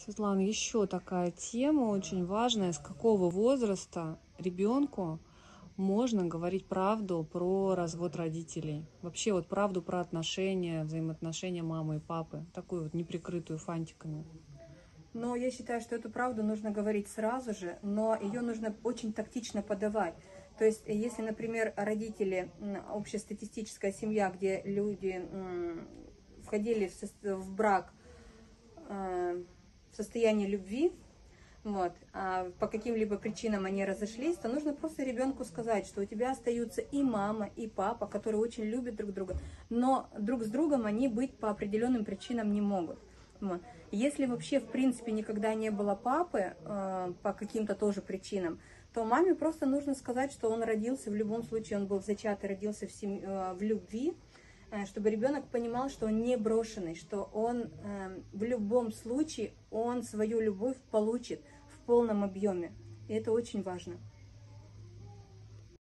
Светлана, еще такая тема очень важная. С какого возраста ребенку можно говорить правду про развод родителей? Вообще вот правду про отношения, взаимоотношения мамы и папы. Такую вот неприкрытую фантиками. Но я считаю, что эту правду нужно говорить сразу же, но ее нужно очень тактично подавать. То есть, если, например, родители, общестатистическая семья, где люди входили в брак в состоянии любви, вот, а по каким-либо причинам они разошлись, то нужно просто ребенку сказать, что у тебя остаются и мама, и папа, которые очень любят друг друга, но друг с другом они быть по определенным причинам не могут. Вот. Если вообще в принципе никогда не было папы по каким-то тоже причинам, то маме просто нужно сказать, что он родился, в любом случае он был зачат и родился в любви, чтобы ребенок понимал, что он не брошенный, что он в любом случае он свою любовь получит в полном объеме. И это очень важно.